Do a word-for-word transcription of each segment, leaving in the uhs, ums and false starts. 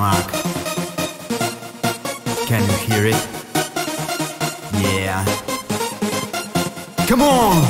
mark. Can you hear it? Yeah. Come on!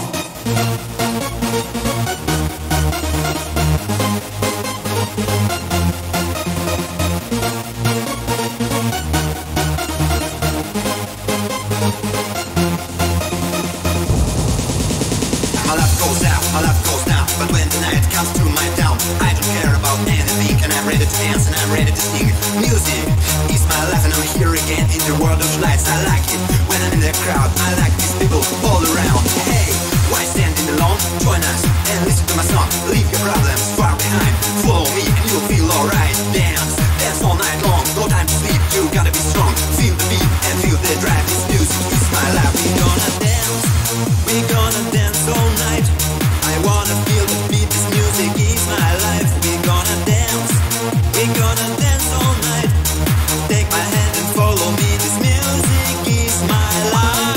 My love goes out, my love goes down. But when the night comes to my town, I don't care about anything. And I'm ready to dance and I'm ready to sing. Music is my life and I'm here again in the world of lights. I like it when I'm in the crowd. I like these people all around. Hey, why standing alone? Join us and listen to my song. Leave your problems far behind. Follow me and you'll feel alright. Dance, dance all night long. No time to sleep, you gotta be strong. Feel the beat and feel the drive. This music is my life. We gonna dance, we gonna dance all night. I wanna feel the beat, this music is my life. We gonna dance, we gonna dance all night. Take my hand and follow me, this music is my life.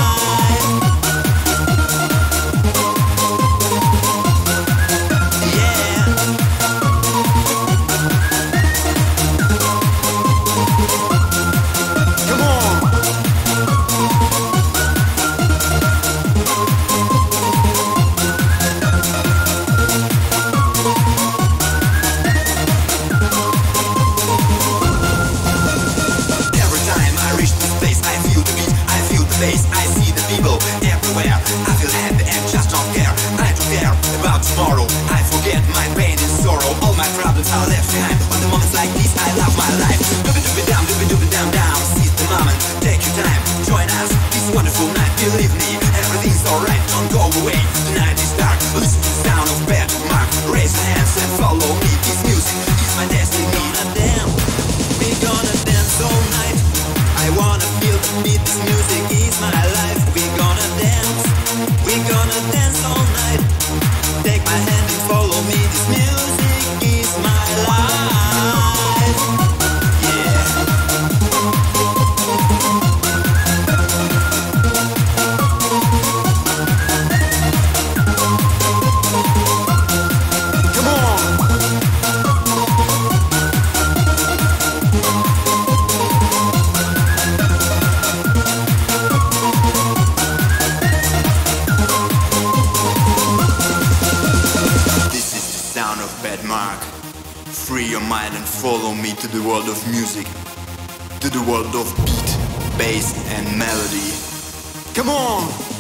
Yeah. Come on! I see the people everywhere. I feel happy and just don't care. I don't care about tomorrow. I forget my pain and sorrow. All my problems are left behind. On the moments like these, I love my life. Dooby dooby down, dooby dooby down, down. Seize the moment, take your time. Join us this wonderful night. Believe me, everything's alright. Don't go away. The night is dark. Listen to the sound of bad mark. Raise your hands and follow me. This music is my destiny. We gonna dance. We gonna dance all night. I wanna feel the beat, this music is my life. We gonna dance, we gonna dance all night. Take my hand and follow me, this music is my life. Yeah. Come on! Sound of bad mark. Free your mind and follow me to the world of music, to the world of beat, bass and melody. Come on!